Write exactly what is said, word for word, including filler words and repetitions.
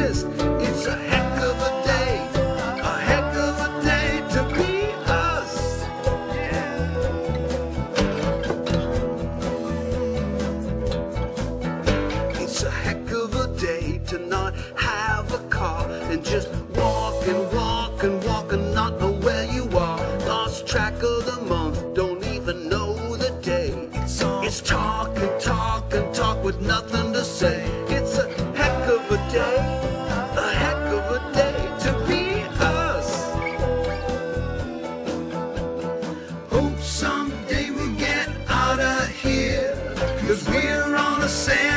exist. It's a heck of a day, a heck of a day to be us. It's a heck of a day to not have a car and just walk and walk and walk and not know where you are. Lost track of the month, don't even know the day. It's talk and talk and talk with nothing to say. It's a heck of a day, a heck of a day to be us. Hope someday we'll get out of here, 'cause we're on the same